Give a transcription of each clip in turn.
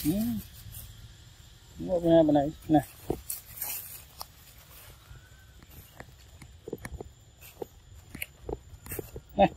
Ngồi bên này nè. Này.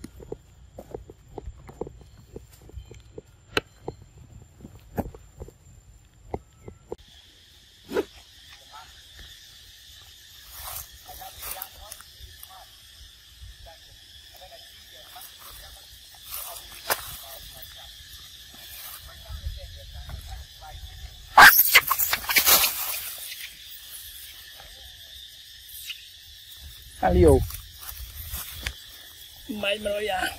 Liều mày mà rồi à.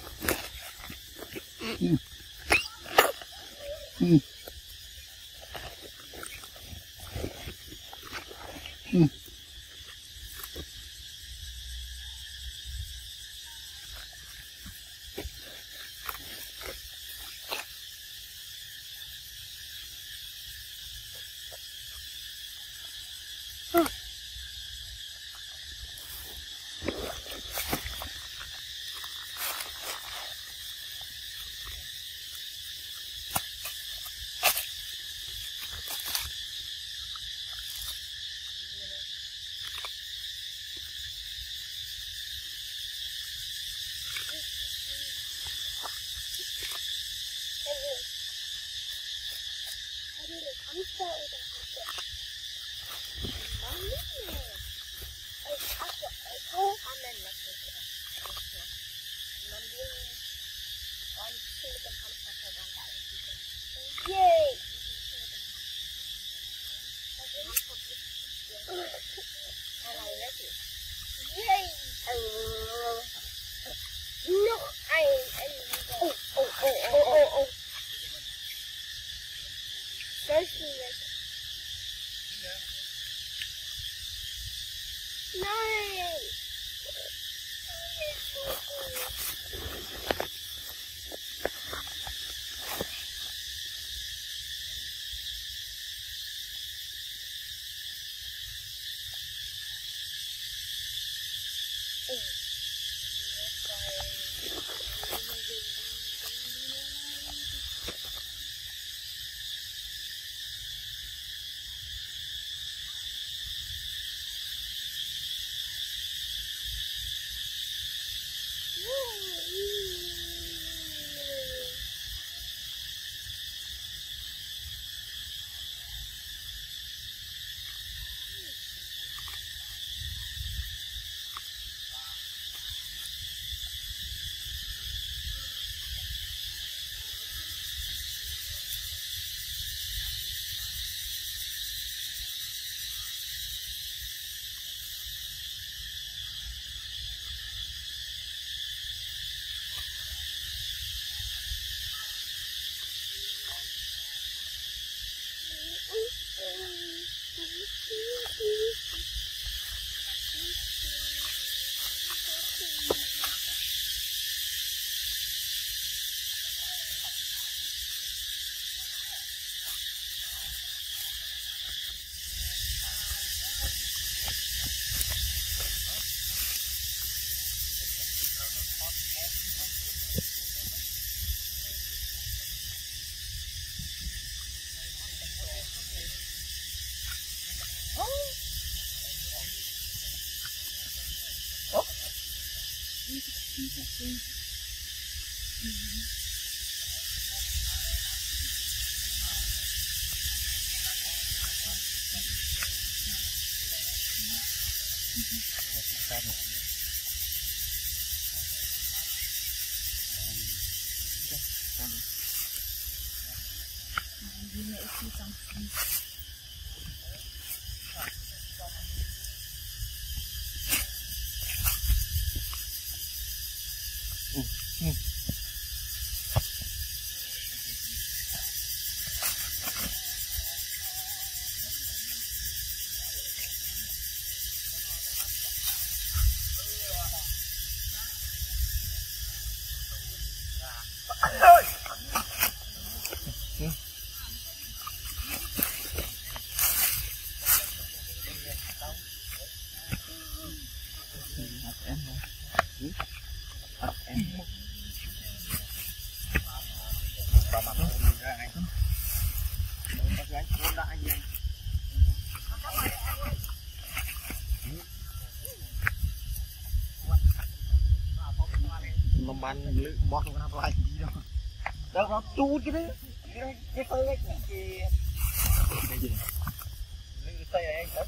nó ban lự bó không làm lại gì đâu đâu nó chu chứ đấy cái phơi ấy thì cái gì lự tay anh đấy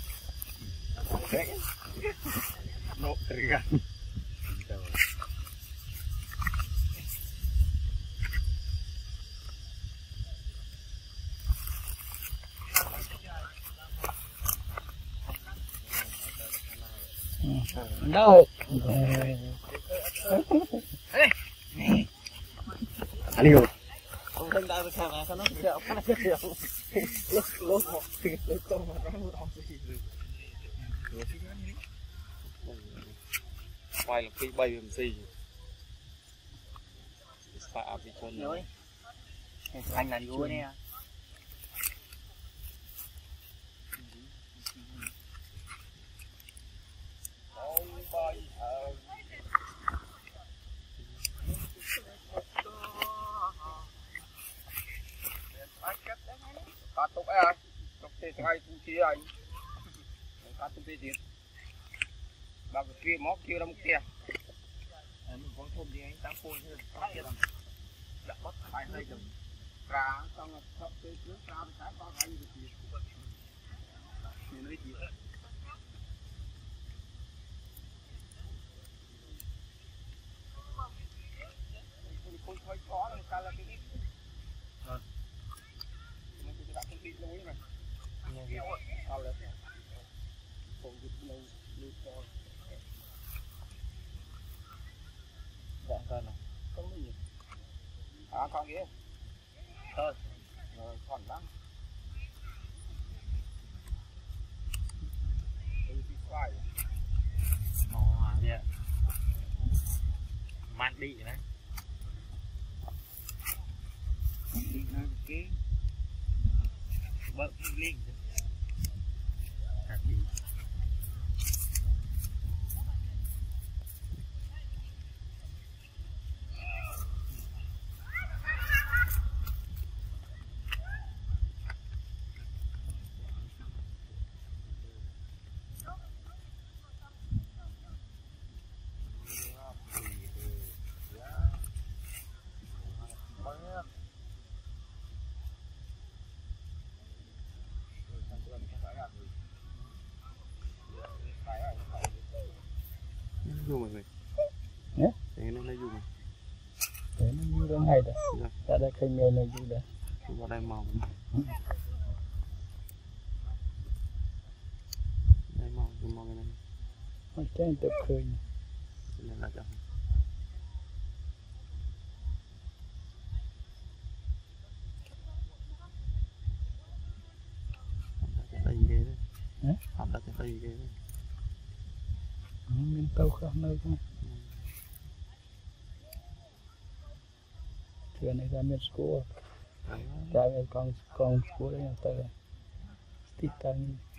nó tergan đâu anh yêu ông thân ta sang này sao nó sợ phát cái điều lốt một lốt không mà nó không gì quay là cái bay làm gì phá bị chôn rồi anh là đuôi nè cá túc ai túc thế ngay túc kia anh cá túc thếទៀតbao cái kia móc kia đâm kia mình có thôm đi anh tám phôi hơn kia làm đã bắt hai tay chừng cá xong là thợ cái nước cá với cá bao cái gì thì nơi gì không thôi có là cá là cái ít mình đã không đi lối này sao là không đi lâu đi coi dạng con này không có gì con kia thôi rồi còn lắm yeah. Man đi đấy đi nó cái bớt liên đi dùng mọi người nhé để nó lấy dùng để nó như thế này đấy đã đây khai nghề này như đấy vào đây màu đây màu cái này nó chơi tập khơi này là cho đây gì đấy học đã cái gì đấy mình tàu khác nơi không chuyện này ra miền school ra miền con school đấy là tao tít tao